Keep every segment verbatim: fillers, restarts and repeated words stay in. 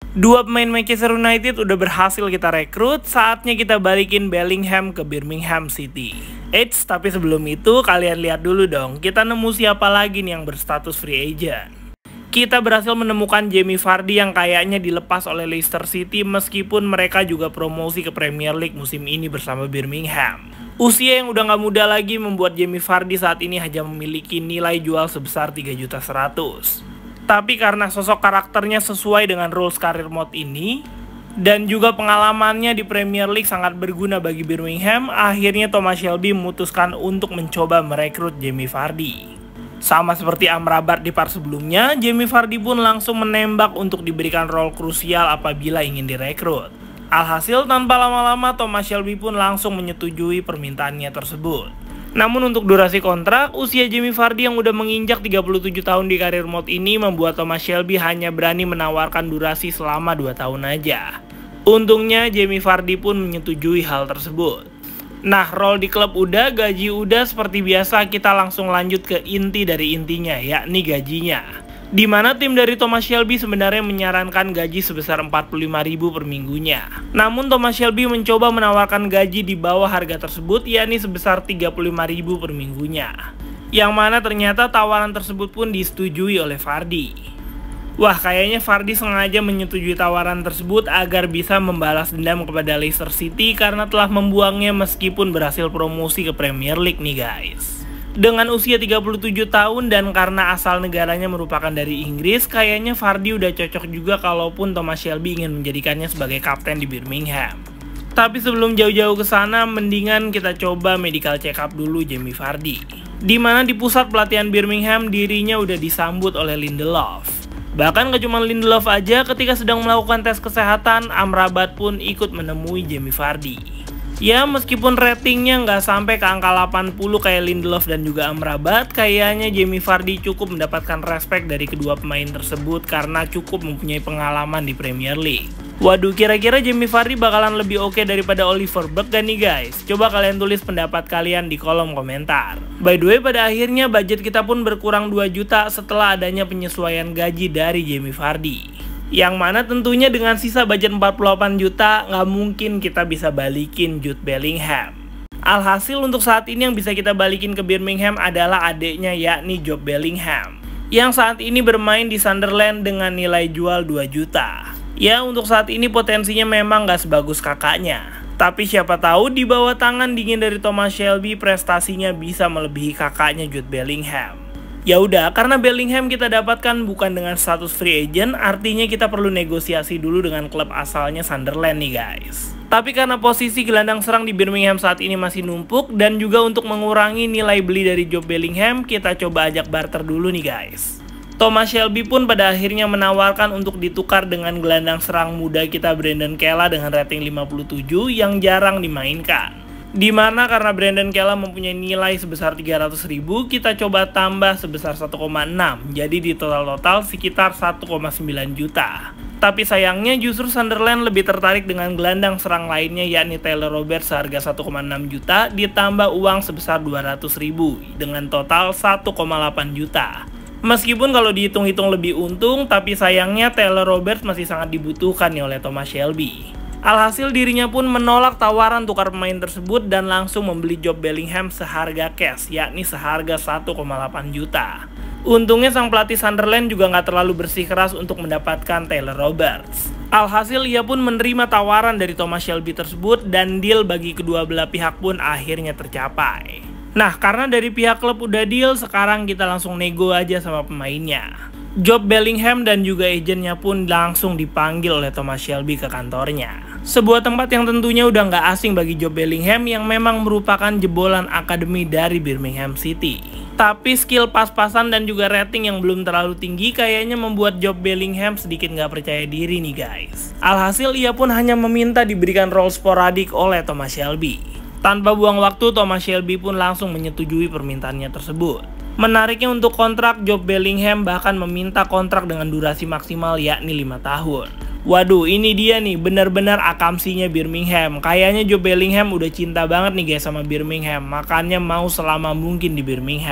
Dua pemain Manchester United udah berhasil kita rekrut, saatnya kita balikin Bellingham ke Birmingham City. Eits, tapi sebelum itu kalian lihat dulu dong, kita nemu siapa lagi nih yang berstatus free agent. Kita berhasil menemukan Jamie Vardy yang kayaknya dilepas oleh Leicester City meskipun mereka juga promosi ke Premier League musim ini bersama Birmingham. Usia yang udah gak muda lagi membuat Jamie Vardy saat ini hanya memiliki nilai jual sebesar tiga juta seratus ribu. Tapi karena sosok karakternya sesuai dengan rules career mode ini, dan juga pengalamannya di Premier League sangat berguna bagi Birmingham, akhirnya Thomas Shelby memutuskan untuk mencoba merekrut Jamie Vardy. Sama seperti Amrabat di part sebelumnya, Jamie Vardy pun langsung menembak untuk diberikan role krusial apabila ingin direkrut. Alhasil tanpa lama-lama Thomas Shelby pun langsung menyetujui permintaannya tersebut. Namun untuk durasi kontrak, usia Jamie Vardy yang udah menginjak tiga puluh tujuh tahun di karir mode ini membuat Thomas Shelby hanya berani menawarkan durasi selama dua tahun aja. Untungnya Jamie Vardy pun menyetujui hal tersebut. Nah, role di klub udah, gaji udah, seperti biasa kita langsung lanjut ke inti dari intinya, yakni gajinya. Di mana tim dari Thomas Shelby sebenarnya menyarankan gaji sebesar empat puluh lima ribu per minggunya. Namun Thomas Shelby mencoba menawarkan gaji di bawah harga tersebut, yakni sebesar tiga puluh lima ribu per minggunya. Yang mana ternyata tawaran tersebut pun disetujui oleh Vardy. Wah, kayaknya Vardy sengaja menyetujui tawaran tersebut agar bisa membalas dendam kepada Leicester City karena telah membuangnya meskipun berhasil promosi ke Premier League nih guys. Dengan usia tiga puluh tujuh tahun dan karena asal negaranya merupakan dari Inggris, kayaknya Vardy udah cocok juga kalaupun Thomas Shelby ingin menjadikannya sebagai kapten di Birmingham. Tapi sebelum jauh-jauh ke sana, mendingan kita coba medical check up dulu Jamie Vardy. Dimana di pusat pelatihan Birmingham dirinya udah disambut oleh Lindelof. Bahkan gak cuma Lindelof aja, ketika sedang melakukan tes kesehatan, Amrabat pun ikut menemui Jamie Vardy. Ya, meskipun ratingnya nggak sampai ke angka delapan puluh kayak Lindelof dan juga Amrabat, kayaknya Jamie Vardy cukup mendapatkan respect dari kedua pemain tersebut karena cukup mempunyai pengalaman di Premier League. Waduh, kira-kira Jamie Vardy bakalan lebih oke daripada Oliver Burke gak nih guys? Coba kalian tulis pendapat kalian di kolom komentar. By the way, pada akhirnya budget kita pun berkurang dua juta setelah adanya penyesuaian gaji dari Jamie Vardy. Yang mana tentunya dengan sisa budget empat puluh delapan juta nggak mungkin kita bisa balikin Jude Bellingham. Alhasil untuk saat ini yang bisa kita balikin ke Birmingham adalah adiknya, yakni Job Bellingham, yang saat ini bermain di Sunderland dengan nilai jual dua juta. Ya, untuk saat ini potensinya memang nggak sebagus kakaknya. Tapi siapa tahu di bawah tangan dingin dari Thomas Shelby prestasinya bisa melebihi kakaknya Jude Bellingham. Ya udah, karena Bellingham kita dapatkan bukan dengan status free agent, artinya kita perlu negosiasi dulu dengan klub asalnya Sunderland nih guys. Tapi karena posisi gelandang serang di Birmingham saat ini masih numpuk dan juga untuk mengurangi nilai beli dari Job Bellingham, kita coba ajak barter dulu nih guys. Thomas Shelby pun pada akhirnya menawarkan untuk ditukar dengan gelandang serang muda kita Brandon Kella dengan rating lima puluh tujuh yang jarang dimainkan. Dimana karena Brandon Kella mempunyai nilai sebesar tiga ratus ribu, kita coba tambah sebesar satu koma enam, jadi di total-total sekitar satu koma sembilan juta. Tapi sayangnya justru Sunderland lebih tertarik dengan gelandang serang lainnya, yakni Taylor Roberts seharga satu koma enam juta ditambah uang sebesar dua ratus ribu dengan total satu koma delapan juta. Meskipun kalau dihitung-hitung lebih untung, tapi sayangnya Taylor Roberts masih sangat dibutuhkan nih oleh Thomas Shelby. Alhasil dirinya pun menolak tawaran tukar pemain tersebut dan langsung membeli Job Bellingham seharga cash, yakni seharga satu koma delapan juta. Untungnya sang pelatih Sunderland juga nggak terlalu bersih keras untuk mendapatkan Taylor Roberts. Alhasil ia pun menerima tawaran dari Thomas Shelby tersebut dan deal bagi kedua belah pihak pun akhirnya tercapai. Nah, karena dari pihak klub udah deal, sekarang kita langsung nego aja sama pemainnya. Job Bellingham dan juga agennya pun langsung dipanggil oleh Thomas Shelby ke kantornya. Sebuah tempat yang tentunya udah nggak asing bagi Job Bellingham yang memang merupakan jebolan akademi dari Birmingham City. Tapi skill pas-pasan dan juga rating yang belum terlalu tinggi kayaknya membuat Job Bellingham sedikit nggak percaya diri nih guys. Alhasil ia pun hanya meminta diberikan role sporadik oleh Thomas Shelby. Tanpa buang waktu, Thomas Shelby pun langsung menyetujui permintaannya tersebut. Menariknya untuk kontrak, Job Bellingham bahkan meminta kontrak dengan durasi maksimal yakni lima tahun. Waduh, ini dia nih benar-benar akamsinya Birmingham. Kayaknya Job Bellingham udah cinta banget nih guys sama Birmingham, makanya mau selama mungkin di Birmingham.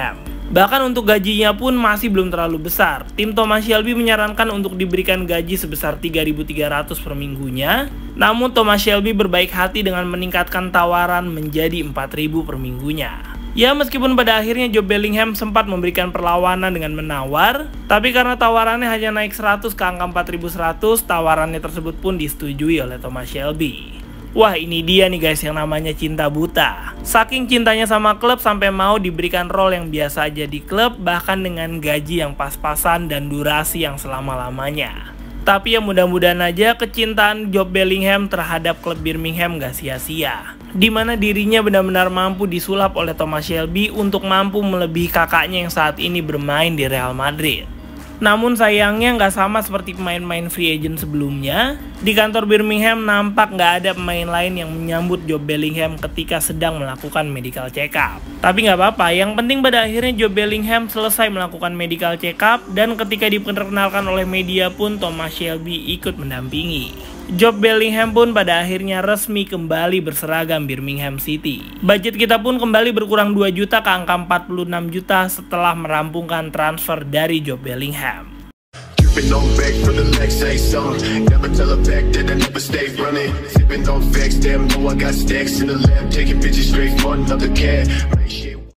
Bahkan untuk gajinya pun masih belum terlalu besar. Tim Thomas Shelby menyarankan untuk diberikan gaji sebesar tiga ribu tiga ratus per minggunya. Namun Thomas Shelby berbaik hati dengan meningkatkan tawaran menjadi empat ribu per minggunya. Ya, meskipun pada akhirnya Job Bellingham sempat memberikan perlawanan dengan menawar, tapi karena tawarannya hanya naik seratus ke angka empat ribu seratus, tawarannya tersebut pun disetujui oleh Thomas Shelby. Wah, ini dia nih guys yang namanya cinta buta. Saking cintanya sama klub sampai mau diberikan role yang biasa aja di klub, bahkan dengan gaji yang pas-pasan dan durasi yang selama-lamanya. Tapi ya mudah-mudahan aja kecintaan Job Bellingham terhadap klub Birmingham gak sia-sia, dimana dirinya benar-benar mampu disulap oleh Thomas Shelby untuk mampu melebihi kakaknya yang saat ini bermain di Real Madrid. Namun sayangnya nggak sama seperti pemain-pemain free agent sebelumnya, di kantor Birmingham nampak nggak ada pemain lain yang menyambut Job Bellingham ketika sedang melakukan medical check up. Tapi nggak apa-apa, yang penting pada akhirnya Job Bellingham selesai melakukan medical check up, dan ketika diperkenalkan oleh media pun Thomas Shelby ikut mendampingi. Job Bellingham pun pada akhirnya resmi kembali berseragam Birmingham City. Budget kita pun kembali berkurang dua juta ke angka empat puluh enam juta setelah merampungkan transfer dari Job Bellingham.